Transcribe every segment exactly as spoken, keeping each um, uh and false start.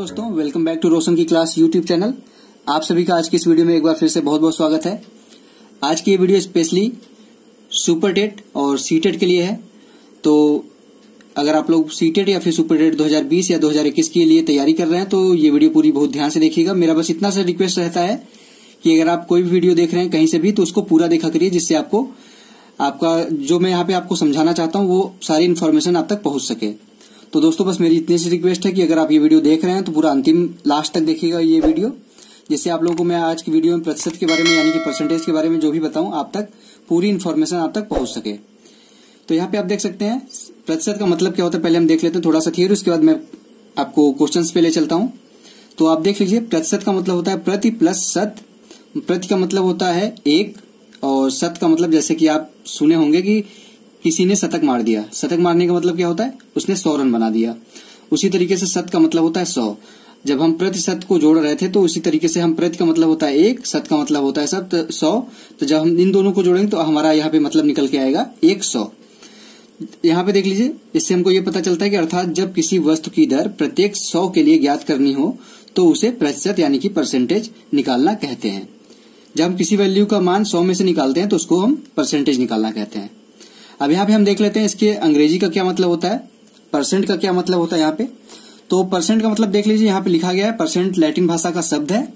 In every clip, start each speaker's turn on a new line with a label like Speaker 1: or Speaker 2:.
Speaker 1: दोस्तों, welcome back to रोशन की class YouTube channel. आप सभी का आज की इस वीडियो में एक बार फिर से बहुत बहुत स्वागत है। आज की ये वीडियो स्पेशली सुपर टेट और सी टेट के लिए है। तो अगर आप लोग सी टेट या फिर सुपर टेट दो हज़ार बीस या दो हज़ार इक्कीस के लिए तैयारी कर रहे हैं तो ये वीडियो पूरी बहुत ध्यान से देखिएगा। मेरा बस इतना सा रिक्वेस्ट रहता है कि अगर आप कोई भी वीडियो देख रहे हैं कहीं से भी तो उसको पूरा देखा करिए, जिससे आपको आपका जो मैं यहाँ पे आपको समझाना चाहता हूँ वो सारी इन्फॉर्मेशन आप तक पहुंच सके। तो दोस्तों बस मेरी इतनी सी रिक्वेस्ट है कि अगर आप ये वीडियो देख रहे हैं तो पूरा अंतिम लास्ट तक देखिएगा ये वीडियो, जिससे आप लोगों को मैं आज की वीडियो में प्रतिशत के बारे में यानी कि परसेंटेज के बारे में जो भी बताऊं आप तक पूरी इन्फॉर्मेशन आप तक पहुंच सके। तो यहाँ पे आप देख सकते हैं प्रतिशत का मतलब क्या होता है, पहले हम देख लेते हैं थोड़ा सा थियरी, उसके बाद मैं आपको क्वेश्चन पे ले चलता हूँ। तो आप देख लीजिए, प्रतिशत का मतलब होता है प्रति प्लस शत। प्रति का मतलब होता है एक, और शत का मतलब जैसे कि आप सुने होंगे कि किसी ने शतक मार दिया। शतक मारने का मतलब क्या होता है, उसने सौ रन बना दिया। उसी तरीके से शत का मतलब होता है सौ। जब हम प्रति शत को जोड़ रहे थे तो उसी तरीके से हम प्रति का मतलब होता है एक, शत का मतलब होता है शत सौ। तो जब हम इन दोनों को जोड़ेंगे तो हमारा यहाँ पे मतलब निकल के आएगा एक सौ। यहाँ पे देख लीजिए, इससे हमको ये पता चलता है कि अर्थात जब किसी वस्तु की दर प्रत्येक सौ के लिए ज्ञात करनी हो तो उसे प्रतिशत यानी कि परसेंटेज निकालना कहते हैं। जब हम किसी वैल्यू का मान सौ में से निकालते हैं तो उसको हम परसेंटेज निकालना कहते हैं। अब यहाँ पे हम देख लेते हैं इसके अंग्रेजी का क्या मतलब होता है, परसेंट का क्या मतलब होता है यहाँ पे। तो परसेंट का मतलब देख लीजिए, यहाँ पे लिखा गया है परसेंट लैटिन भाषा का शब्द है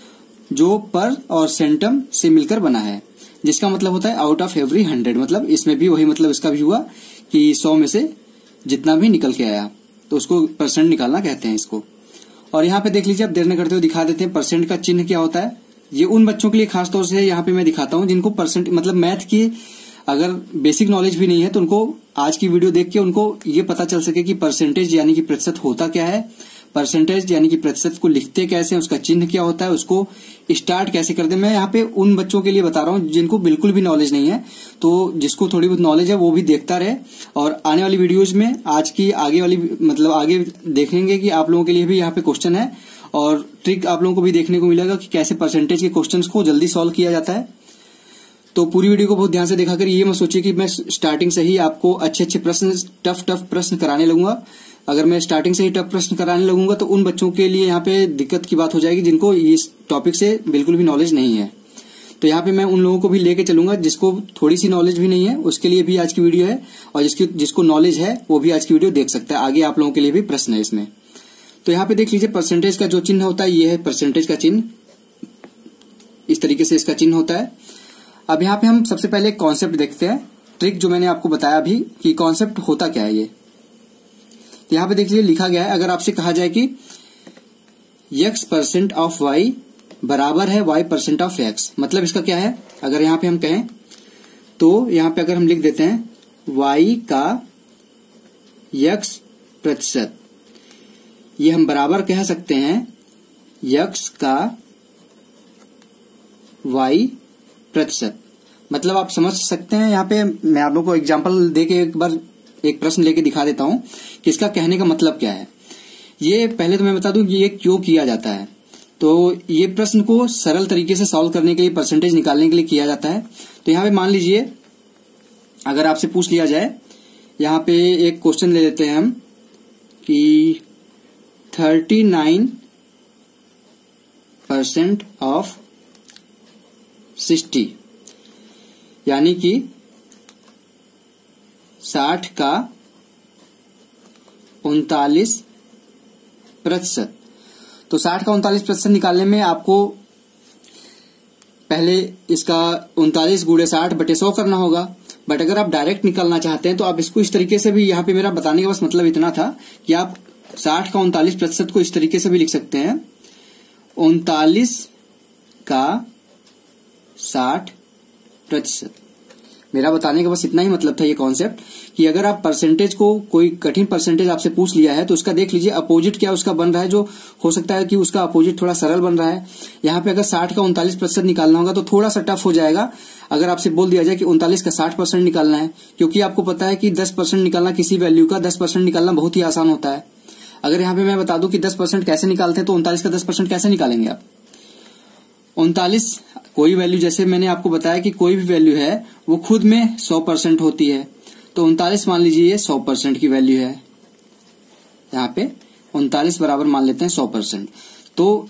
Speaker 1: जो पर और सेंटम से मिलकर बना है, जिसका मतलब होता है आउट ऑफ एवरी हंड्रेड। मतलब इसमें भी वही मतलब इसका भी हुआ कि सौ में से जितना भी निकल के आया तो उसको परसेंट निकालना कहते हैं इसको। और यहाँ पे देख लीजिए, आप देर न करते हुए दिखा देते हैं परसेंट का चिन्ह क्या होता है। ये उन बच्चों के लिए खास तौर से यहाँ पे मैं दिखाता हूँ जिनको परसेंट मतलब मैथ की अगर बेसिक नॉलेज भी नहीं है तो उनको आज की वीडियो देख के उनको ये पता चल सके कि परसेंटेज यानी कि प्रतिशत होता क्या है, परसेंटेज यानी कि प्रतिशत को लिखते कैसे, उसका चिन्ह क्या होता है, उसको स्टार्ट कैसे करते हैं। मैं यहाँ पे उन बच्चों के लिए बता रहा हूँ जिनको बिल्कुल भी नॉलेज नहीं है, तो जिसको थोड़ी बहुत नॉलेज है वो भी देखता रहे। और आने वाली वीडियोज में आज की आगे वाली मतलब आगे देखेंगे कि आप लोगों के लिए भी यहाँ पे क्वेश्चन है और ट्रिक आप लोगों को भी देखने को मिलेगा कि कैसे परसेंटेज के क्वेश्चंस को जल्दी सॉल्व किया जाता है। तो पूरी वीडियो को बहुत ध्यान से देखा कर ये मत सोचिए कि मैं स्टार्टिंग से ही आपको अच्छे अच्छे प्रश्न टफ टफ प्रश्न कराने लगूंगा। अगर मैं स्टार्टिंग से ही टफ प्रश्न कराने लगूंगा तो उन बच्चों के लिए यहाँ पे दिक्कत की बात हो जाएगी जिनको इस टॉपिक से बिल्कुल भी नॉलेज नहीं है। तो यहाँ पे मैं उन लोगों को भी लेके चलूंगा जिसको थोड़ी सी नॉलेज भी नहीं है, उसके लिए भी आज की वीडियो है, और जिसकी जिसको नॉलेज है वो भी आज की वीडियो देख सकता है। आगे आप लोगों के लिए भी प्रश्न है इसमें। तो यहाँ पे देख लीजिए, परसेंटेज का जो चिन्ह होता है ये है परसेंटेज का चिन्ह, इस तरीके से इसका चिन्ह होता है। अब यहाँ पे हम सबसे पहले कॉन्सेप्ट देखते हैं, ट्रिक जो मैंने आपको बताया अभी कि कॉन्सेप्ट होता क्या है ये। तो यहाँ पे देख लीजिए, लिखा गया है अगर आपसे कहा जाए कि x परसेंट ऑफ y बराबर है y परसेंट ऑफ x, मतलब इसका क्या है। अगर यहाँ पे हम कहें तो यहाँ पे अगर हम लिख देते हैं y का x प्रतिशत, ये हम बराबर कह सकते हैं x का y प्रतिशत। मतलब आप समझ सकते हैं, यहाँ पे मैं आप लोगों को एग्जांपल देके एक बार एक प्रश्न लेके दिखा देता हूं कि इसका कहने का मतलब क्या है। ये पहले तो मैं बता दूं कि ये क्यों किया जाता है। तो ये प्रश्न को सरल तरीके से सॉल्व करने के लिए, परसेंटेज निकालने के लिए किया जाता है। तो यहाँ पे मान लीजिए अगर आपसे पूछ लिया जाए, यहाँ पे एक क्वेश्चन ले लेते हैं हम कि thirty nine percent of sixty, यानी कि साठ का उनतालीस प्रतिशत। तो साठ का उनतालीस प्रतिशत निकालने में आपको पहले इसका उनतालीस गुणे साठ बटे सौ करना होगा। बट अगर आप डायरेक्ट निकालना चाहते हैं तो आप इसको इस तरीके से भी, यहाँ पे मेरा बताने का बस मतलब इतना था कि आप साठ का उनतालीस प्रतिशत को इस तरीके से भी लिख सकते हैं, उनतालीस का साठ प्रतिशत। मेरा बताने का बस इतना ही मतलब था ये कॉन्सेप्ट कि अगर आप परसेंटेज को, कोई कठिन परसेंटेज आपसे पूछ लिया है तो उसका देख लीजिए अपोजिट क्या उसका बन रहा है, जो हो सकता है कि उसका अपोजिट थोड़ा सरल बन रहा है। यहाँ पे अगर साठ का उनतालीस प्रतिशत निकालना होगा तो थोड़ा सा टफ हो जाएगा अगर आपसे बोल दिया जाए कि उनतालीस का साठ परसेंट निकालना है, क्योंकि आपको पता है कि दस परसेंट निकालना, किसी वैल्यू का दस परसेंट निकालना बहुत ही आसान होता है। अगर यहाँ पे मैं बता दूं कि दस परसेंट कैसे निकालते हैं तो उनतालीस का दस परसेंट कैसे निकालेंगे आप। उनतालीस कोई वैल्यू, जैसे मैंने आपको बताया कि कोई भी वैल्यू है वो खुद में सौ परसेंट होती है, तो उनतालीस मान लीजिए ये सौ परसेंट की वैल्यू है यहाँ पे। उनतालीस बराबर मान लेते हैं सौ परसेंट। तो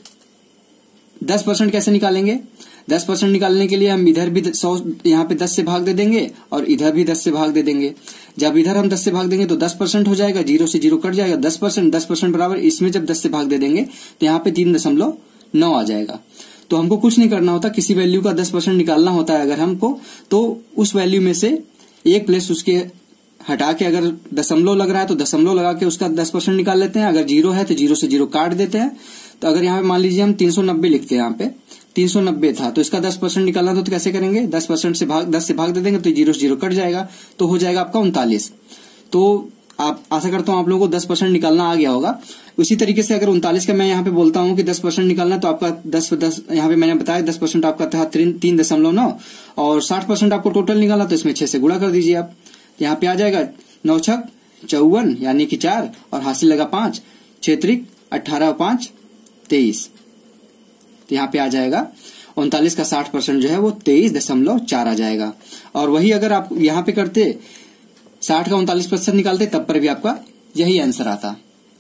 Speaker 1: दस परसेंट कैसे निकालेंगे? दस परसेंट निकालने के लिए हम इधर भी सौ यहाँ पे दस से भाग दे देंगे और इधर भी दस से भाग दे देंगे। जब इधर हम दस से भाग देंगे तो दस परसेंट हो जाएगा, जीरो से जीरो कट जाएगा, दस परसेंट दस परसेंट बराबर इसमें जब दस से भाग दे देंगे तो यहाँ पे तीन दशमलव नौ आ जाएगा। तो हमको कुछ नहीं करना होता, किसी वैल्यू का दस परसेंट निकालना होता है अगर हमको, तो उस वैल्यू में से एक प्लेस उसके हटा के, अगर दशमलव लग रहा है तो दशमलव लगा के उसका दस परसेंट निकाल लेते हैं, अगर जीरो है तो जीरो से जीरो काट देते हैं। तो अगर यहाँ पे मान लीजिए हम तीन सौ नब्बे लिखते हैं, यहाँ पे तीन सौ नब्बे था तो इसका दस परसेंट निकालना था तो कैसे करेंगे? दस परसेंट से भाग दस से भाग दे देंगे तो जीरो से जीरो कट जाएगा, तो हो जाएगा आपका उनतालीस। तो आप आशा करता हूं आप लोगों को दस परसेंट निकालना आ गया होगा। उसी तरीके से अगर उनतालीस का मैं यहाँ पे बोलता हूँ कि दस परसेंट निकालना, तो आपका दस दस यहाँ पे मैंने बताया दस परसेंट आपका था तीन दशमलव नौ और साठ परसेंट आपको टोटल निकालना, तो इसमें छह से गुणा कर दीजिए आप। यहाँ पे आ जाएगा नौ छक चौवन यानी कि चार और हासिल लगा पांच, छेत्रिक अट्ठारह पांच तेईस। तो यहाँ पे आ जाएगा उनतालीस का साठ परसेंट जो है वो तेईस दशमलव चार आ जाएगा। और वही अगर आप यहाँ पे करते साठ का उनतालीस प्रतिशत निकालते तब पर भी आपका यही आंसर आता।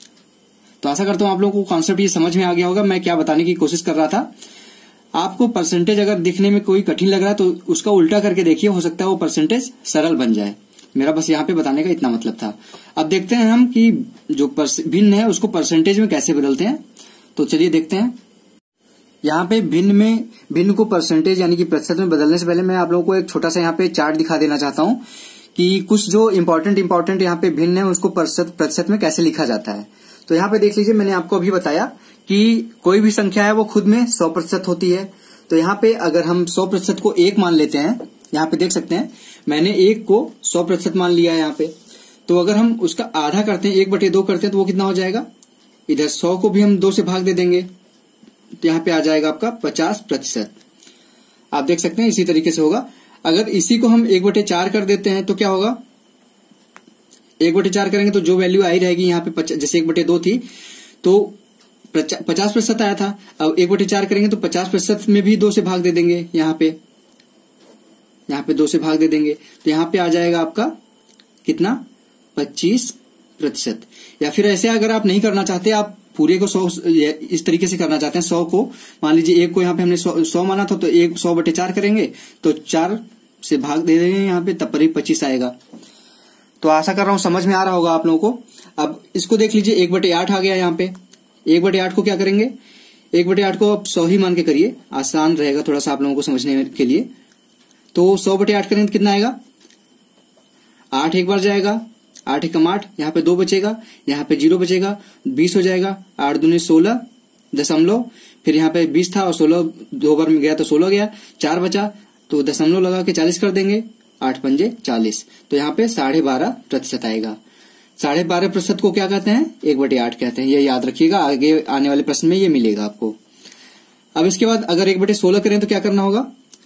Speaker 1: तो आशा करता हूं आप लोगों को कॉन्सेप्ट ये समझ में आ गया होगा मैं क्या बताने की कोशिश कर रहा था। आपको परसेंटेज अगर दिखने में कोई कठिन लग रहा है तो उसका उल्टा करके देखिए, हो सकता है वो परसेंटेज सरल बन जाए। मेरा बस यहाँ पे बताने का इतना मतलब था। अब देखते हैं हम कि जो भिन्न है उसको परसेंटेज में कैसे बदलते हैं। तो चलिए देखते हैं। यहाँ पे भिन्न में भिन्न को परसेंटेज यानी कि प्रतिशत में बदलने से पहले मैं आप लोगों को एक छोटा सा यहाँ पे चार्ट दिखा देना चाहता हूँ कि कुछ जो इम्पोर्टेंट इम्पोर्टेंट यहाँ पे भिन्न है उसको प्रतिशत प्रतिशत में कैसे लिखा जाता है। तो यहाँ पे देख लीजिए, मैंने आपको अभी बताया कि कोई भी संख्या है वो खुद में सौ प्रतिशत होती है। तो यहाँ पे अगर हम सौ प्रतिशत को एक मान लेते हैं, यहाँ पे देख सकते हैं मैंने एक को सौ प्रतिशत मान लिया है यहाँ पे। तो अगर हम उसका आधा करते हैं, एक बटे दो करते हैं, तो वो कितना हो जाएगा? इधर सौ को भी हम दो से भाग दे देंगे तो यहाँ पे आ जाएगा आपका पचास प्रतिशत। आप देख सकते हैं इसी तरीके से होगा। अगर इसी को हम एक बटे चार कर देते हैं तो क्या होगा? एक बटे चार करेंगे तो जो वैल्यू आई रहेगी यहाँ पे, जैसे एक बटे दो थी तो पचास प्रतिशत आया था। अब एक बटे चार करेंगे तो पचास प्रतिशत में भी दो से भाग दे देंगे, यहाँ पे यहाँ पे दो से भाग दे देंगे तो यहाँ पे आ जाएगा आपका कितना? पच्चीस प्रतिशत। या फिर ऐसे अगर आप नहीं करना चाहते, आप पूरे को सौ इस तरीके से करना चाहते हैं, सौ को मान लीजिए एक को यहाँ पे हमने सौ, सौ माना था तो एक सौ बटे चार करेंगे तो चार से भाग दे देंगे यहाँ पे, तब पर ही पच्चीस आएगा। तो आशा कर रहा हूं समझ में आ रहा होगा आप लोगों को। अब इसको देख लीजिए, एक बटे आठ आ गया यहाँ पे। एक बटे आठ को क्या करेंगे? एक बटे आठ को आप सौ ही मान के करिए, आसान रहेगा थोड़ा सा आप लोगों को समझने के लिए। तो सौ बटे आठ करेंगे तो कितना आएगा? आठ एक बार जाएगा, आठ एकम आठ, यहाँ पे दो बचेगा, यहाँ पे जीरो बचेगा, बीस हो जाएगा। आठ दूनी सोलह दशमलव, फिर यहाँ पे बीस था और सोलह दो बार में गया तो सोलह गया, चार बचा तो दशमलव लगा के चालीस कर देंगे, आठ पंजे चालीस। तो यहाँ पे साढ़े बारह प्रतिशत आएगा। साढ़े बारह प्रतिशत को क्या कहते हैं? एक बटे आठ कहते हैं। ये याद रखिएगा, आगे आने वाले प्रश्न में ये मिलेगा आपको। अब इसके बाद अगर एक बटे सोलह करें तो क्या करना होगा?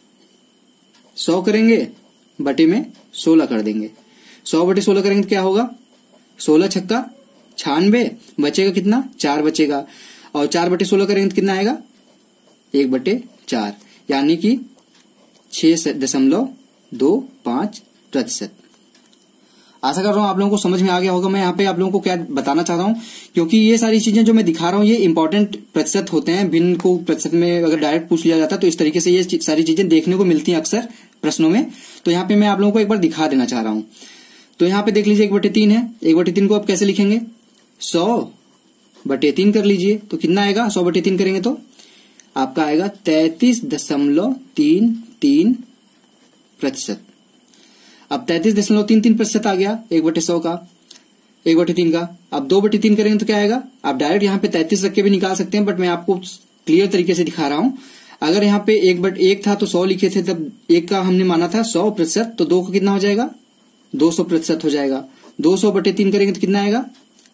Speaker 1: सौ करेंगे, बटे में सोलह कर देंगे। सौ बटे सोलह करेंगे तो क्या होगा? सोलह छक्का छियानवे, बचेगा कितना? चार बचेगा। और चार बटे सोलह करेंगे तो कितना आएगा? एक बटे चार, यानी कि छह दशमलव दो पांच प्रतिशत। आशा कर रहा हूं आप लोगों को समझ में आ गया होगा। मैं यहाँ पे आप लोगों को क्या बताना चाह रहा हूँ, क्योंकि ये सारी चीजें जो मैं दिखा रहा हूँ ये इंपॉर्टेंट प्रतिशत होते हैं। भिन्न को प्रतिशत में अगर डायरेक्ट पूछ लिया जाता है तो इस तरीके से ये सारी चीजें देखने को मिलती हैं अक्सर प्रश्नों में। तो यहाँ पे मैं आप लोगों को एक बार दिखा देना चाह रहा हूँ। तो यहाँ पे देख लीजिए, एक बटे तीन है। एक बटे तीन को आप कैसे लिखेंगे? सौ बटे तीन कर लीजिए तो कितना आएगा? सौ बटे तीन करेंगे तो आपका आएगा तैतीस दशमलव तीन तीन प्रतिशत। अब तैतीस दशमलव तीन तीन प्रतिशत आ गया एक बटे सौ का, एक बटे तीन का। अब दो बटे तीन करेंगे तो क्या आएगा? आप डायरेक्ट यहाँ पे तैतीस रख के भी निकाल सकते हैं, बट मैं आपको क्लियर तरीके से दिखा रहा हूँ। अगर यहाँ पे एक बट एक था तो सौ लिखे थे, तब एक का हमने माना था सौ प्रतिशत, तो दो का कितना हो जाएगा? दो सौ प्रतिशत हो जाएगा। दो सौ बटे तीन करेंगे तो कितना आएगा?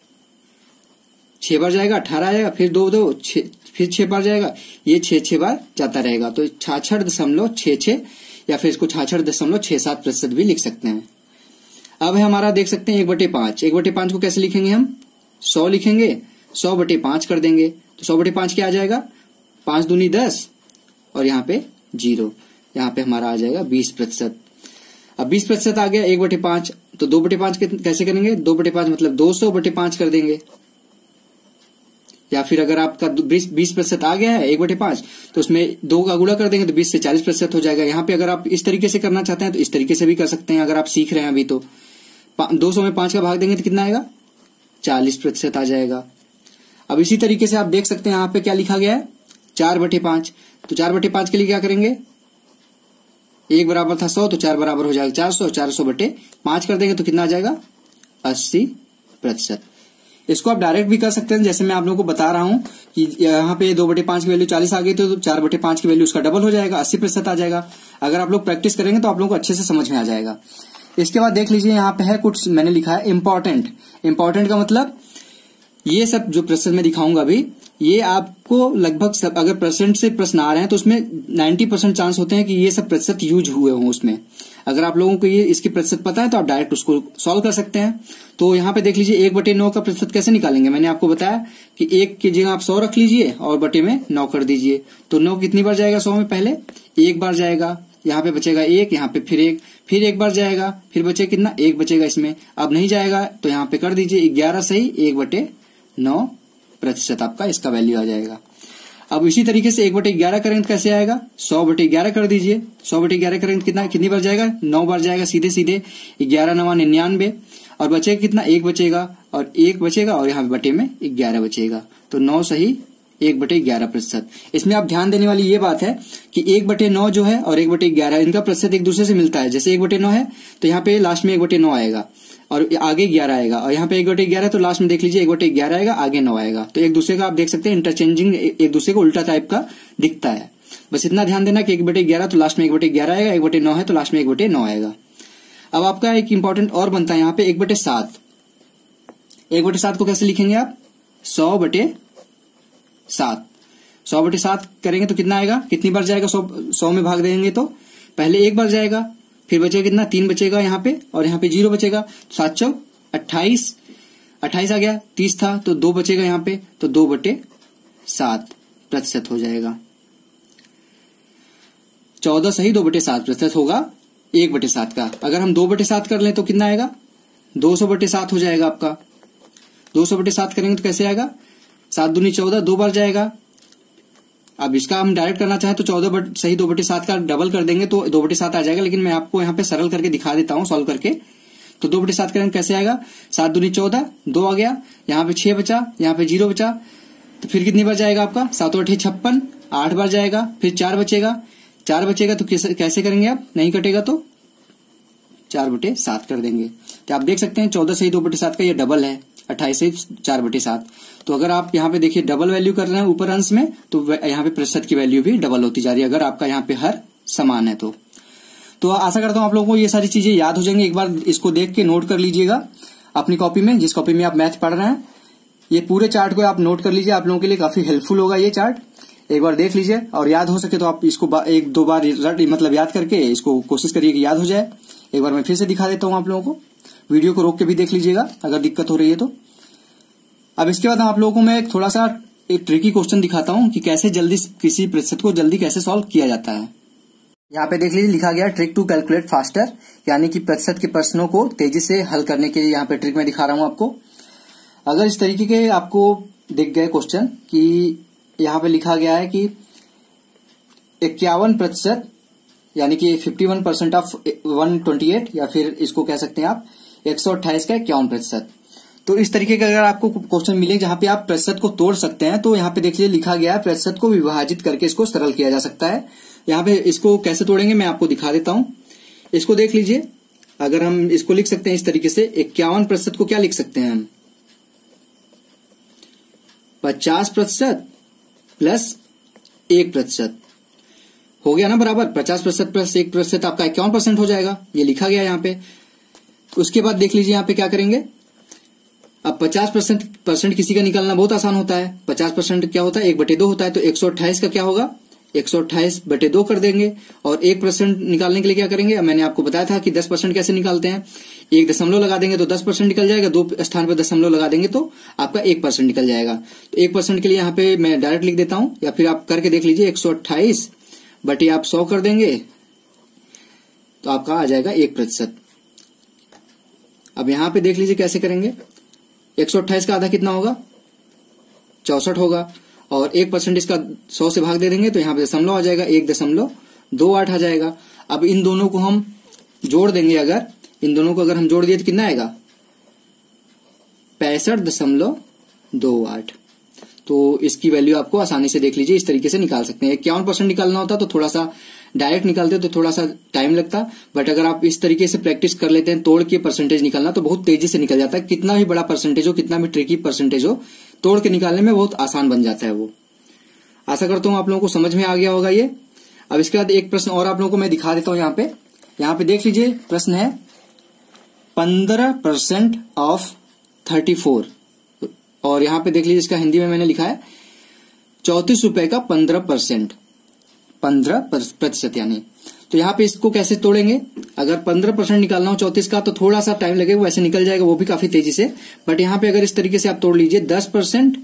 Speaker 1: छह बार जाएगा, अठारह आएगा, फिर दो दो छह, फिर छह बार जाएगा, ये छह छह बार जाता रहेगा। तो छाछठ दशमलव छह छह या फिर इसको छाछठ दशमलव छह सात प्रतिशत भी लिख सकते हैं। अब है हमारा, देख सकते हैं एक बटे पांच। एक बटे पांच को कैसे लिखेंगे हम? सौ लिखेंगे, सौ बटे पांच कर देंगे तो सौ बटे पांच क्या आ जाएगा? पांच दूनी दस और यहाँ पे जीरो, यहाँ पे हमारा आ जाएगा बीस प्रतिशत। अब बीस प्रतिशत आ गया एक बटे पांच, तो दो बटे पांच कैसे करेंगे? दो बटे पांच मतलब दो सौ बटे पांच कर देंगे, या फिर अगर आपका बीस प्रतिशत आ गया है एक बटे पांच, तो उसमें दो का गुणा कर देंगे तो बीस से चालीस प्रतिशत हो जाएगा। यहाँ पे अगर आप इस तरीके से करना चाहते हैं तो इस तरीके से भी कर सकते हैं। अगर आप सीख रहे हैं अभी तो दो सौ में पांच का भाग देंगे तो कितना आएगा, चालीस प्रतिशत आ जाएगा। अब इसी तरीके से आप देख सकते हैं यहाँ पे क्या लिखा गया है, चार बटे पांच। तो चार बटे पांच के लिए क्या करेंगे, एक बराबर था सौ तो चार बराबर हो जाएगा चार सौ, चार सौ बटे पांच कर देंगे तो कितना आ जाएगा, अस्सी प्रतिशत। इसको आप डायरेक्ट भी कर सकते हैं, जैसे मैं आप लोगों को बता रहा हूं कि यहाँ पे दो बटे पांच की वैल्यू चालीस आ गई तो चार बटे पांच की वैल्यू उसका डबल हो जाएगा, अस्सी प्रतिशत आ जाएगा। अगर आप लोग प्रैक्टिस करेंगे तो आप लोगों को अच्छे से समझ में आ जाएगा। इसके बाद देख लीजिए यहाँ पे है कुछ मैंने लिखा है इंपॉर्टेंट। इंपॉर्टेंट का मतलब ये सब जो प्रश्न में दिखाऊंगा अभी, ये आपको लगभग सब, अगर परसेंट से प्रश्न आ रहे हैं तो उसमें नब्बे परसेंट चांस होते हैं कि ये सब प्रतिशत यूज हुए हों उसमें। अगर आप लोगों को ये इसकी प्रतिशत पता है तो आप डायरेक्ट उसको सॉल्व कर सकते हैं। तो यहाँ पे देख लीजिए एक बटे नौ का प्रतिशत कैसे निकालेंगे। मैंने आपको बताया कि एक की जगह आप सौ रख लीजिए और बटे में नौ कर दीजिए। तो नौ कितनी बार जाएगा सौ में, पहले एक बार जाएगा, यहाँ पे बचेगा एक, यहाँ पे फिर एक, फिर एक बार जाएगा, फिर बचे कितना, एक बचेगा इसमें। अब नहीं जाएगा तो यहाँ पे कर दीजिए ग्यारह सही एक बटे नौ प्रतिशत आपका इसका वैल्यू आ जाएगा। अब इसी तरीके से एक बटे ग्यारह करेंगे तो कैसे आएगा, सौ बटे ग्यारह कर दीजिए। सौ बटे ग्यारह करेंगे तो कितना, कितनी बार जाएगा, नौ बार जाएगा सीधे सीधे, ग्यारह नवा निन्यानवे, और बचेगा कितना, एक बचेगा और एक बचेगा और यहाँ बटे में ग्यारह बचेगा। तो नौ सही एक बटे ग्यारह प्रतिशत। इसमें आप ध्यान देने वाली ये बात है कि एक बटे नौ जो है और एक बटे ग्यारह इनका प्रतिशत एक दूसरे से मिलता है। जैसे एक बटे नौ है तो यहाँ पे लास्ट में एक बटे नौ आएगा और आगे ग्यारह आएगा, और यहाँ पे एक बटे ग्यारह तो लास्ट में देख लीजिए एक बटे ग्यारह आएगा, आगे नौ आएगा। तो एक दूसरे का आप देख सकते हैं इंटरचेंजिंग, एक दूसरे को उल्टा टाइप का दिखता है। बस इतना ध्यान देना कि एक बटे ग्यारह तो लास्ट में एक बटे ग्यारह आएगा, एक बटे नौ है तो लास्ट में एक बटे नौ आएगा। अब आपका एक इंपॉर्टेंट और बनता है यहाँ पे एक बटे सात। एक बटे सात को कैसे लिखेंगे आप, सौ बटे सात। सौ बटे सात करेंगे तो कितना आएगा, कितनी बार जाएगा, सौ सौ में भाग देंगे तो पहले एक बार जाएगा, फिर बचेगा कितना, तीन बचेगा यहाँ पे और यहाँ पे जीरो बचेगा। सात चौ अट्ठाईस, अट्ठाईस आ गया, तीस था तो दो बचेगा यहाँ पे, तो दो बटे सात प्रतिशत हो जाएगा। चौदह सही दो बटे सात प्रतिशत होगा एक बटे सात का। अगर हम दो बटे सात कर लें तो कितना आएगा, दो सौ बटे सात हो जाएगा आपका। दो सौ बटे सात करेंगे तो कैसे आएगा, सात दूनी चौदह, दो बार जाएगा। अब इसका हम डायरेक्ट करना चाहें तो चौदह बट सही दो बटे सात का डबल कर देंगे तो दो बटे सात आ जाएगा, लेकिन मैं आपको यहाँ पे सरल करके दिखा देता हूँ सॉल्व करके। तो दो बटे सात करेंगे कैसे आएगा, सात दूनी चौदह, दो आ गया, यहाँ पे छह बचा, यहाँ पे जीरो बचा, तो फिर कितनी बार जाएगा आपका, सातों अठे छप्पन, आठ बार जाएगा, फिर चार बचेगा, चार बचेगा तो कैसे करेंगे आप, नहीं कटेगा तो चार बटे सात कर देंगे। तो आप देख सकते हैं चौदह सही दो बटे सात का ये डबल है, अट्ठाईस से चार बटे सात। तो अगर आप यहाँ पे देखिए डबल वैल्यू कर रहे हैं ऊपर अंश में, तो यहाँ पे प्रतिशत की वैल्यू भी डबल होती जा रही है अगर आपका यहाँ पे हर समान है तो। तो आशा करता हूँ आप लोगों को ये सारी चीजें याद हो जाएंगी। एक बार इसको देख के नोट कर लीजिएगा अपनी कॉपी में, जिस कॉपी में आप मैथ पढ़ रहे हैं। ये पूरे चार्ट को आप नोट कर लीजिए, आप लोगों के लिए काफी हेल्पफुल होगा ये चार्ट। एक बार देख लीजिए और याद हो सके तो आप इसको एक दो बार मतलब याद करके इसको कोशिश करिए कि याद हो जाए। एक बार मैं फिर से दिखा देता हूँ आप लोगों को, वीडियो को रोक के भी देख लीजिएगा अगर दिक्कत हो रही है तो। अब इसके बाद आप लोगों को मैं थोड़ा सा एक ट्रिकी क्वेश्चन दिखाता हूं कि कैसे जल्दी किसी प्रतिशत को जल्दी कैसे सॉल्व किया जाता है। यहाँ पे देख लीजिए लिखा गया ट्रिक टू कैलकुलेट फास्टर, यानी कि प्रतिशत के प्रश्नों को तेजी से हल करने के लिए यहाँ पे ट्रिक मैं दिखा रहा हूं आपको। अगर इस तरीके के आपको दिख गए क्वेश्चन कि यहाँ पे लिखा गया है कि इक्यावन प्रतिशत यानी कि fifty one percent of one twenty eight, या फिर इसको कह सकते हैं आप एक सौ अट्ठाईस का इक्यावन प्रतिशत। तो इस तरीके का अगर आपको क्वेश्चन मिले जहां पे आप प्रतिशत को तोड़ सकते हैं, तो यहाँ पे देखिए लिखा गया है प्रतिशत को विभाजित करके इसको सरल किया जा सकता है। यहाँ पे इसको कैसे तोड़ेंगे मैं आपको दिखा देता हूं। इसको देख लीजिए, अगर हम इसको लिख सकते हैं इस तरीके से, इक्यावन प्रतिशत को क्या लिख सकते हैं हम, पचास प्रतिशत प्लस एक प्रतिशत हो गया ना बराबर, पचास प्रतिशत प्लस एक प्रतिशत आपका इक्यावन परसेंट हो जाएगा, ये लिखा गया यहाँ पे। उसके बाद देख लीजिए यहाँ पे क्या करेंगे, अब पचास परसेंट परसेंट किसी का निकालना बहुत आसान होता है। पचास परसेंट क्या होता है, एक बटे दो होता है, तो एक सौ अट्ठाईस का क्या होगा, एक सौ अट्ठाईस बटे दो कर देंगे। और एक परसेंट निकालने के लिए क्या करेंगे, मैंने आपको बताया था कि दस परसेंट कैसे निकालते हैं, एक दशमलव लगा देंगे तो दस परसेंट निकल जाएगा, दो स्थान पर दशमलव लगा देंगे तो आपका एक परसेंट निकल जाएगा। तो एक परसेंट के लिए यहाँ पे मैं डायरेक्ट लिख देता हूं, या फिर आप करके देख लीजिए, एक सौ अट्ठाईस बटे आप सौ कर देंगे तो आपका आ जाएगा एक प्रतिशत। अब यहाँ पे देख लीजिए कैसे करेंगे, एक सौ अट्ठाईस का आधा कितना होगा, चौसठ होगा, और एक परसेंट इसका सौ से भाग दे देंगे तो यहाँ पे दशमलव आ जाएगा, एक दशमलव दो आठ आ जाएगा। अब इन दोनों को हम जोड़ देंगे, अगर इन दोनों को अगर हम जोड़ दिए तो कितना आएगा, पैंसठ दशमलव दो आठ। तो इसकी वैल्यू आपको आसानी से देख लीजिए इस तरीके से निकाल सकते हैं। इक्यावन परसेंट निकालना होता तो थोड़ा सा डायरेक्ट निकालते तो थोड़ा सा टाइम लगता, बट अगर आप इस तरीके से प्रैक्टिस कर लेते हैं तोड़ के परसेंटेज निकालना तो बहुत तेजी से निकल जाता है। कितना भी बड़ा परसेंटेज हो, कितना भी ट्रिकी परसेंटेज हो, तोड़ के निकालने में बहुत आसान बन जाता है वो। आशा करता हूं आप लोगों को समझ में आ गया होगा ये। अब इसके बाद एक प्रश्न और आप लोगों को मैं दिखा देता हूं। यहाँ पे यहाँ पे देख लीजिए, प्रश्न है पंद्रह परसेंट ऑफ थर्टी फोर, और यहाँ पे देख लीजिए इसका हिंदी में मैंने लिखा है चौतीस रुपए का पंद्रह परसेंट, पंद्रह प्रतिशत यानी। तो यहाँ पे इसको कैसे तोड़ेंगे, अगर पंद्रह परसेंट निकालना हो चौतीस का तो थोड़ा सा टाइम लगेगा, वैसे निकल जाएगा वो भी काफी तेजी से। बट यहाँ पे अगर इस तरीके से आप तोड़ लीजिए, दस परसेंट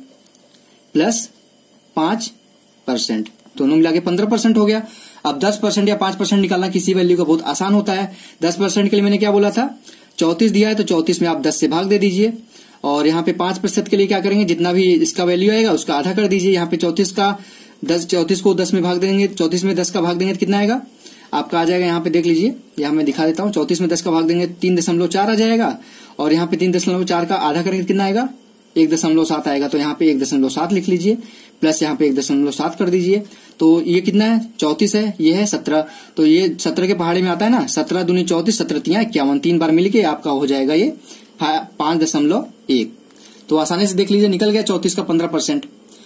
Speaker 1: प्लस पांच परसेंट, दोनों मिला के पंद्रह परसेंट हो गया। अब दस परसेंट या पांच परसेंट निकालना किसी वैल्यू का बहुत आसान होता है। दस परसेंट के लिए मैंने क्या बोला था, चौतीस दिया है तो चौतीस में आप दस से भाग दे दीजिए, और यहाँ पे पांच प्रतिशत के लिए क्या करेंगे, जितना भी इसका वैल्यू आएगा उसका आधा कर दीजिए। यहाँ पे चौतीस का दस, चौतीस को दस में भाग देंगे, चौतीस में दस का भाग देंगे तो कितना आएगा आपका, आ जाएगा यहाँ पे देख लीजिए, यहाँ मैं दिखा देता हूँ। चौतीस में दस का भाग देंगे तीन दशमलव चार आ जाएगा, और यहाँ पे तीन दशमलव चार का आधा करेंगे कितना आएगा, एक दशमलव सात आएगा। तो यहाँ पे एक दशमलव सात लिख लीजिए, प्लस यहाँ पे एक दशमलव सात कर दीजिए। तो ये कितना है, चौतीस है, ये है सत्रह, तो ये सत्रह के पहाड़ी में आता है ना, सत्रह दूनी चौतीस, सत्रह तिया इक्यावन, तीन बार मिलके आपका हो जाएगा ये पांच दशमलव एक। तो आसानी से देख लीजिए निकल गया चौतीस का पंद्रह परसेंट।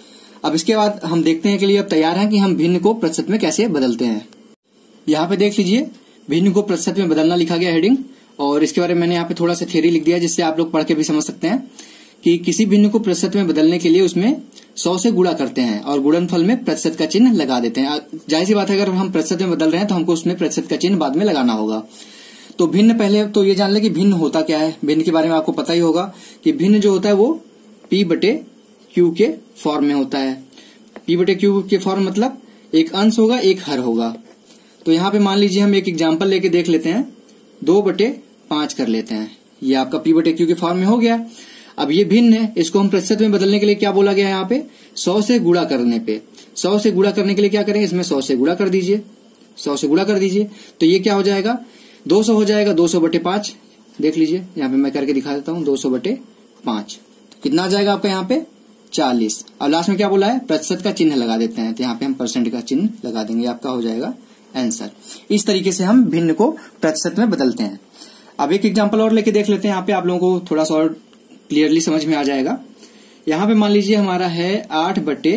Speaker 1: अब इसके बाद हम देखते हैं के लिए अब तैयार हैं कि हम भिन्न को प्रतिशत में कैसे बदलते हैं। यहाँ पे देख लीजिए भिन्न को प्रतिशत में बदलना लिखा गया हेडिंग, और इसके बारे में मैंने यहाँ पे थोड़ा सा थ्योरी लिख दिया जिससे आप लोग पढ़ के भी समझ सकते हैं कि किसी भिन्न को प्रतिशत में बदलने के लिए उसमें सौ से गुणा करते हैं और गुणनफल में प्रतिशत का चिन्ह लगा देते हैं। जाहिर सी बात है, अगर हम प्रतिशत में बदल रहे हैं तो हमको उसमें प्रतिशत का चिन्ह बाद में लगाना होगा। तो भिन्न, पहले तो ये जान ले कि भिन्न होता क्या है। भिन्न के बारे में आपको पता ही होगा कि भिन्न जो होता है वो पी बटे क्यू के फॉर्म में होता है। पी बटे क्यू के फॉर्म मतलब एक अंश होगा एक हर होगा। तो यहाँ पे मान लीजिए हम एक एग्जाम्पल लेके देख लेते हैं, दो बटे पांच कर लेते हैं, ये आपका पी बटे क्यू के फॉर्म में हो गया। अब ये भिन्न है, इसको हम प्रतिशत में बदलने के लिए क्या बोला गया है यहाँ पे, सौ से गुणा करने पे। सौ से गुणा करने के लिए क्या करेंगे, इसमें सौ से गुणा कर दीजिए, सौ से गुणा कर दीजिए, तो ये क्या हो जाएगा, दो सौ हो जाएगा, दो सौ बटे पांच। देख लीजिए यहाँ पे मैं करके दिखा देता हूँ, दो सौ बटे पांच, तो कितना आ जाएगा आपका यहाँ पे चालीस। और लास्ट में क्या बोला है, प्रतिशत का चिन्ह लगा देते हैं, तो यहाँ पे हम परसेंट का चिन्ह लगा देंगे, आपका हो जाएगा आंसर। इस तरीके से हम भिन्न को प्रतिशत में बदलते हैं। अब एक एग्जाम्पल और लेके देख लेते हैं, यहाँ पे आप लोगों को थोड़ा सा और क्लियरली समझ में आ जाएगा। यहाँ पे मान लीजिए हमारा है आठ बटे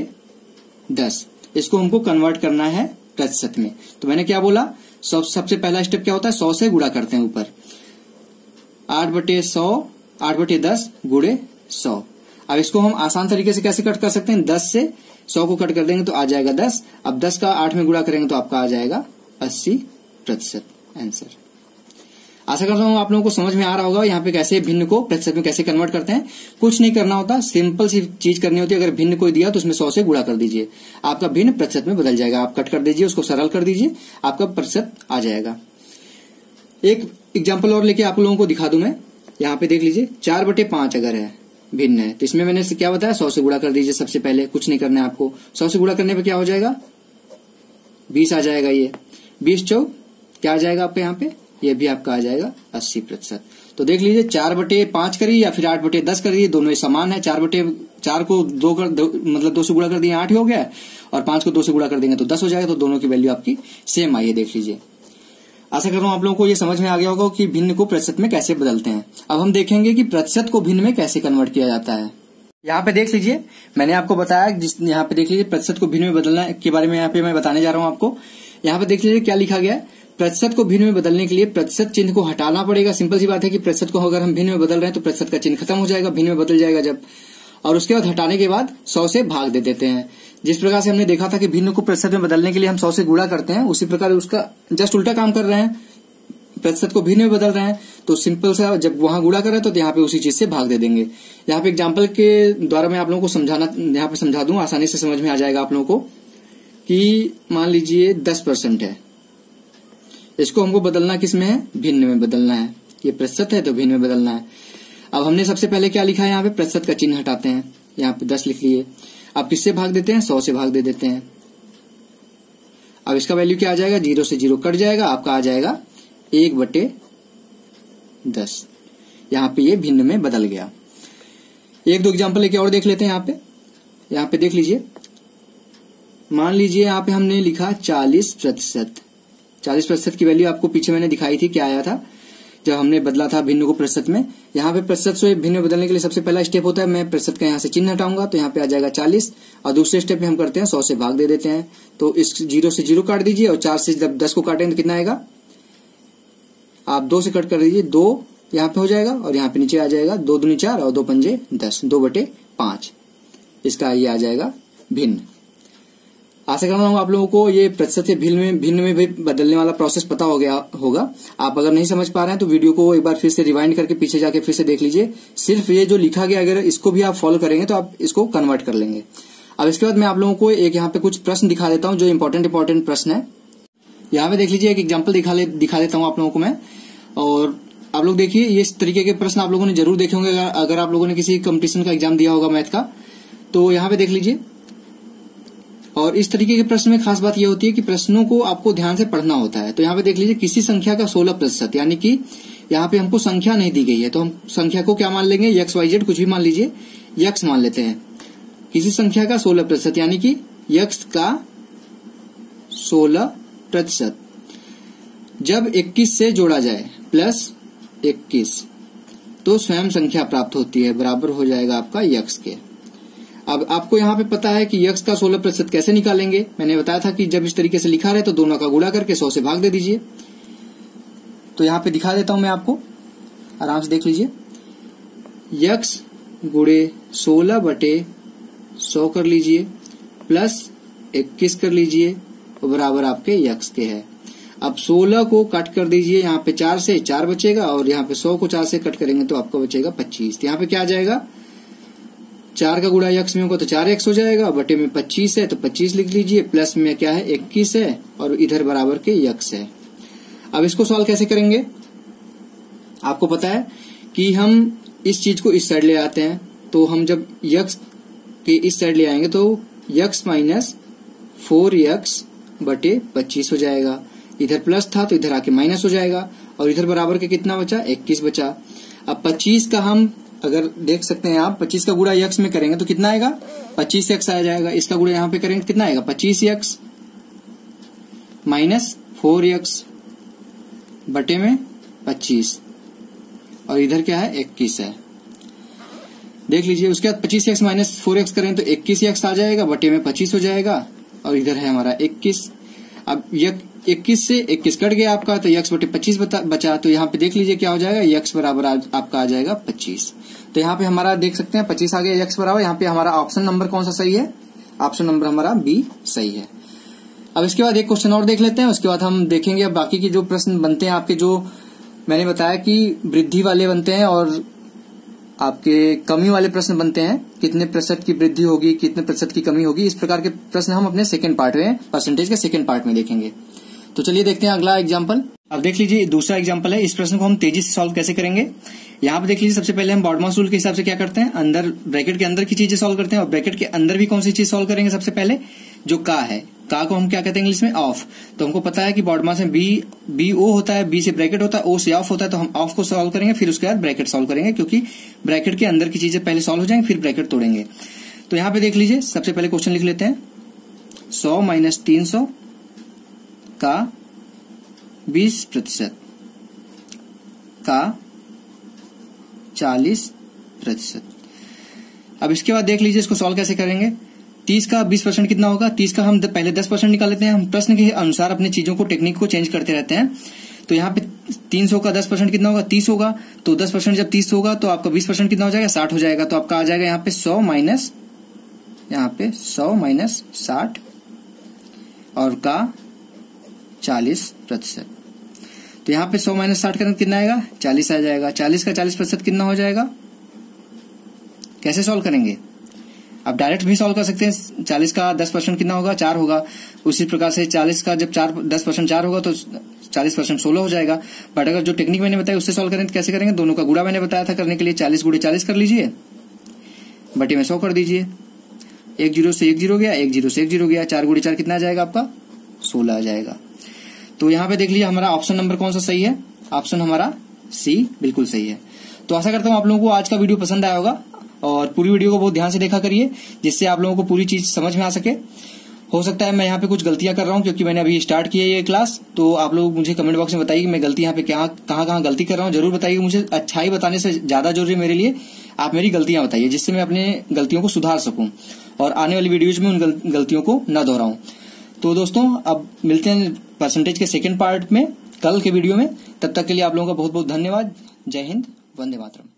Speaker 1: दस, इसको हमको कन्वर्ट करना है प्रतिशत में। तो मैंने क्या बोला, सब सबसे पहला स्टेप क्या होता है, सौ से गुणा करते हैं ऊपर, आठ बटे सौ, आठ बटे दस गुणे सौ। अब इसको हम आसान तरीके से कैसे कट कर सकते हैं, दस से सौ को कट कर देंगे तो आ जाएगा दस। अब दस का आठ में गुणा करेंगे तो आपका आ जाएगा अस्सी प्रतिशत आंसर। आशा करता हूँ आप लोगों को समझ में आ रहा होगा यहाँ पे कैसे भिन्न को प्रतिशत में कैसे कन्वर्ट करते हैं। कुछ नहीं करना होता, सिंपल सी चीज करनी होती है। अगर भिन्न कोई दिया तो उसमें सौ से गुणा कर दीजिए, आपका भिन्न प्रतिशत में बदल जाएगा। आप कट कर दीजिए, उसको सरल कर दीजिए, आपका प्रतिशत आ जाएगा। एक एग्जाम्पल और लेके आप लोगों को दिखा दूं मैं। यहाँ पे देख लीजिए, चार बटे पांच अगर है भिन्न है तो इसमें मैंने क्या बताया, सौ से गुणा कर दीजिए। सबसे पहले कुछ नहीं करना है आपको, सौ से गुणा करने पे क्या हो जाएगा, बीस आ जाएगा। ये बीस चौक क्या आ जाएगा आपके यहाँ पे, ये भी आपका आ जाएगा अस्सी प्रतिशत। तो देख लीजिए, चार बटे पांच करिए या फिर आठ बटे दस करिए, दोनों ही समान है। चार बटे चार को दो कर दो, मतलब दो से गुणा कर दिए आठ हो गया, और पांच को दो से गुणा कर देंगे तो दस हो जाएगा। तो दोनों की वैल्यू आपकी सेम आई है, देख लीजिए। आशा कर रहा हूं आप लोगों को ये समझ में आ गया होगा कि भिन्न को प्रतिशत में कैसे बदलते हैं। अब हम देखेंगे कि प्रतिशत को भिन्न में कैसे कन्वर्ट किया जाता है। यहाँ पे देख लीजिए, मैंने आपको बताया, जिस यहाँ पे देख लीजिए प्रतिशत को भिन्न में बदलना के बारे में यहाँ पे मैं बताने जा रहा हूँ आपको। यहाँ पे देख लीजिए क्या लिखा गया है, प्रतिशत को भिन्न में बदलने के लिए प्रतिशत चिन्ह को हटाना पड़ेगा। सिंपल सी बात है कि प्रतिशत को अगर हम भिन्न में बदल रहे हैं तो प्रतिशत का चिन्ह खत्म हो जाएगा, भिन्न में बदल जाएगा जब। और उसके बाद हटाने के बाद सौ से भाग दे देते हैं। जिस प्रकार से हमने देखा था कि भिन्न को प्रतिशत में बदलने के लिए हम सौ से गुणा करते हैं, उसी प्रकार उसका जस्ट उल्टा काम कर रहे हैं। प्रतिशत को भिन्न में बदल रहे हैं तो सिंपल सा, जब वहां गुणा कर रहे हैं तो यहाँ पे उसी चीज से भाग दे देंगे। यहाँ पे एग्जाम्पल के द्वारा मैं आप लोगों को समझाना यहाँ पे समझा दूं, आसानी से समझ में आ जाएगा आप लोगों को। कि मान लीजिए दस परसेंट है, इसको हमको बदलना किस में है, भिन्न में बदलना है। ये प्रतिशत है तो भिन्न में बदलना है। अब हमने सबसे पहले क्या लिखा है, यहाँ पे प्रतिशत का चिन्ह हटाते हैं। यहाँ पे दस लिख लिए। अब किससे भाग देते हैं, सौ से भाग दे देते हैं। अब इसका वैल्यू क्या आ जाएगा, जीरो से जीरो कट जाएगा, आपका आ जाएगा एक बटे दस। यहाँ पे ये भिन्न में बदल गया। एक दो एग्जाम्पल लेके और देख लेते हैं। यहाँ पे यहाँ पे देख लीजिए, मान लीजिए यहाँ पे हमने लिखा चालीस प्रतिशत। चालीस प्रतिशत की वैल्यू आपको पीछे मैंने दिखाई थी, क्या आया था जब हमने बदला था भिन्न को प्रतिशत में। यहाँ पे प्रतिशत से भिन्न में बदलने के लिए सबसे पहला स्टेप होता है, मैं प्रतिशत का यहाँ से चिन्ह हटाऊंगा तो यहाँ पे आ जाएगा चालीस, और दूसरे स्टेप में हम करते हैं सौ से भाग दे देते हैं। तो इस जीरो से जीरो काट दीजिए, और चार से जब दस को काटेंगे तो कितना आएगा, आप दो से कट कर दीजिए, दो यहाँ पे हो जाएगा, और यहाँ पे नीचे आ जाएगा दो दूनी चार और दो पंजे दस, दो बटे पांच। इसका ये आ जाएगा भिन्न। आशा करता हूँ आप लोगों को ये प्रतिशत से भिन्न में भिन्न में भी बदलने वाला प्रोसेस पता हो गया होगा। आप अगर नहीं समझ पा रहे हैं तो वीडियो को एक बार फिर से रिवाइंड करके पीछे जाके फिर से देख लीजिए। सिर्फ ये जो लिखा गया, अगर इसको भी आप फॉलो करेंगे तो आप इसको कन्वर्ट कर लेंगे। अब इसके बाद मैं आप लोगों को एक यहाँ पे कुछ प्रश्न दिखा देता हूँ जो इंपॉर्टेंट इंपॉर्टेंट प्रश्न है। यहाँ पे देख लीजिए, एक एग्जाम्पल दिखा ले, दिखा देता हूँ आप लोगों को मैं। और आप लोग देखिए, ये इस तरीके के प्रश्न आप लोगों ने जरूर देखे होंगे अगर आप लोगों ने किसी कंपटीशन का एग्जाम दिया होगा मैथ का। तो यहाँ पे देख लीजिए, और इस तरीके के प्रश्न में खास बात यह होती है कि प्रश्नों को आपको ध्यान से पढ़ना होता है। तो यहाँ पे देख लीजिए, किसी संख्या का सोलह प्रतिशत, यानी कि यहाँ पे हमको संख्या नहीं दी गई है तो हम संख्या को क्या मान लेंगे, एक्स वाई जेड कुछ भी मान लीजिए, यक्स मान लेते हैं। किसी संख्या का सोलह प्रतिशत यानी कि यक्स का सोलह प्रतिशत जब इक्कीस से जोड़ा जाए प्लस इक्कीस तो स्वयं संख्या प्राप्त होती है, बराबर हो जाएगा आपका यक्स के। अब आपको यहाँ पे पता है कि यक्स का सोलह प्रतिशत कैसे निकालेंगे। मैंने बताया था कि जब इस तरीके से लिखा रहे तो दोनों का गुणा करके सौ से भाग दे दीजिए। तो यहाँ पे दिखा देता हूं मैं आपको, आराम से देख लीजिए। यक्स गुणे सोलह बटे सौ कर लीजिए प्लस इक्कीस कर लीजिए, और बराबर आपके यक्स के है। अब सोलह को कट कर दीजिए, यहाँ पे चार से चार बचेगा, और यहाँ पे सौ को चार से कट करेंगे तो आपको बचेगा पच्चीस। तो यहाँ पे क्या आ जाएगा, चार का गुणा यक्स में होगा तो चार एक्स हो जाएगा, बटे में पच्चीस है तो पच्चीस लिख लीजिए, प्लस में क्या है इक्कीस है, और इधर बराबर के यक्स है। अब इसको सॉल्व कैसे करेंगे, आपको पता है कि हम इस चीज को इस साइड ले आते हैं। तो हम जब यक्स के इस साइड ले आएंगे तो यक्स माइनस फोर यक्स बटे पच्चीस हो जाएगा। इधर प्लस था तो इधर आके माइनस हो जाएगा, और इधर बराबर के कितना बचा, इक्कीस बचा। अब पच्चीस का हम अगर देख सकते हैं आप, पच्चीस का गुणा यक्स में करेंगे तो कितना आएगा, पच्चीस एक्स आ जाएगा। इसका गुणा यहाँ पे करेंगे कितना आएगा, पच्चीस एक्स माइनस फोर एक्स बटे में पच्चीस, और इधर क्या है इक्कीस है, देख लीजिए। उसके बाद पच्चीस एक्स माइनस फोर एक्स करें तो इक्कीस एक्स आ जाएगा, बटे में पच्चीस हो जाएगा, और इधर है हमारा इक्कीस। अब यक इक्कीस से इक्कीस कट गया आपका, तो यक्स बटे पच्चीस बचा। तो यहाँ पे देख लीजिए क्या हो जाएगा, यक्स बराबर आपका आ जाएगा पच्चीस। तो यहाँ पे हमारा देख सकते हैं पच्चीस आ गया, यक्स बराबर। यहाँ पे हमारा ऑप्शन नंबर कौन सा सही है, ऑप्शन नंबर हमारा बी सही है। अब इसके बाद एक क्वेश्चन और देख लेते हैं, उसके बाद हम देखेंगे अब बाकी के जो प्रश्न बनते हैं आपके, जो मैंने बताया कि वृद्धि वाले बनते हैं और आपके कमी वाले प्रश्न बनते हैं। कितने प्रतिशत की वृद्धि होगी, कितने प्रतिशत की कमी होगी, इस प्रकार के प्रश्न हम अपने सेकंड पार्ट में, परसेंटेज के सेकंड पार्ट में देखेंगे। तो चलिए देखते हैं अगला एग्जाम्पल। अब देख लीजिए, दूसरा एग्जाम्पल है। इस प्रश्न को हम तेजी से सॉल्व कैसे करेंगे, यहाँ पे देख लीजिए। सबसे पहले हम बॉडमास रूल के हिसाब से क्या करते हैं, अंदर ब्रैकेट के अंदर की चीजें सॉल्व करते हैं, और ब्रैकेट के अंदर भी कौन सी चीज सॉल्व करेंगे, सबसे पहले जो का है, का को हम क्या कहते हैं इंग्लिश में, ऑफ। तो हमको पता है कि बॉडमास में बी बी ओ होता है, बी से ब्रैकेट होता है, ओ से ऑफ होता है। तो हम ऑफ को सॉल्व करेंगे, फिर उसके बाद ब्रैकेट सॉल्व करेंगे, क्योंकि ब्रैकेट के अंदर की चीजें पहले सॉल्व हो जाएंगे, फिर ब्रैकेट तोड़ेंगे। तो यहाँ पे देख लीजिए, सबसे पहले क्वेश्चन लिख लेते हैं, सौ माइनस तीन सौ का बीस प्रतिशत का चालीस प्रतिशत। अब इसके बाद देख लीजिए इसको सॉल्व कैसे करेंगे। तीस का बीस परसेंट कितना होगा, तीस का हम पहले दस परसेंट निकाल लेते हैं। हम प्रश्न के अनुसार अपनी चीजों को, टेक्निक को चेंज करते रहते हैं। तो यहाँ पे तीन सौ का दस परसेंट कितना होगा, तीस होगा। तो दस परसेंट जब तीस होगा तो आपका बीस परसेंट कितना हो जाएगा, साठ हो जाएगा। तो आपका आ जाएगा यहाँ पे सौ माइनस, यहाँ पे सौ माइनस साठ, और का चालीस प्रतिशत। तो यहाँ पे सौ माइनस साठ का कितना आएगा, चालीस आ जाएगा। चालीस का चालीस प्रतिशत कितना हो जाएगा, कैसे सॉल्व करेंगे, आप डायरेक्ट भी सॉल्व कर सकते हैं। चालीस का दस परसेंट कितना होगा, चार होगा। उसी प्रकार से चालीस का जब चार दस परसेंट चार होगा तो चालीस परसेंट सोलह हो जाएगा। बट अगर जो टेक्निक मैंने बताया उससे सॉल्व करें तो कैसे करेंगे, दोनों का गुणा मैंने बताया था करने के लिए, चालीस गुणे चालीस कर लीजिए, बटे में सौ कर दीजिए। एक जीरो से एक जीरो गया, एक जीरो से एक जीरो गया, चार गुड़े चार कितना आ जाएगा आपका? सोलह आ जाएगा। तो यहाँ पे देख लीजिए हमारा ऑप्शन नंबर कौन सा सही है? ऑप्शन हमारा सी बिल्कुल सही है। तो आशा करता हूँ आप लोगों को आज का वीडियो पसंद आया होगा और पूरी वीडियो को बहुत ध्यान से देखा करिए, जिससे आप लोगों को पूरी चीज समझ में आ सके। हो सकता है मैं यहाँ पे कुछ गलतियां कर रहा हूँ क्योंकि मैंने अभी स्टार्ट की है ये क्लास, तो आप लोग मुझे कमेंट बॉक्स में बताइए कि मैं गलती यहाँ पे कहाँ कहाँ कहाँ गलती कर रहा हूँ। जरूर बताइए, मुझे अच्छाई बताने से ज्यादा जरूरी है मेरे लिए आप मेरी गलतियां बताइए, जिससे मैं अपने गलतियों को सुधार सकूं और आने वाली वीडियोज में उन गल, गलतियों को न दोहराऊं। तो दोस्तों अब मिलते हैं परसेंटेज के सेकेंड पार्ट में कल के वीडियो में। तब तक के लिए आप लोगों का बहुत बहुत धन्यवाद। जय हिंद, वंदे मातरम।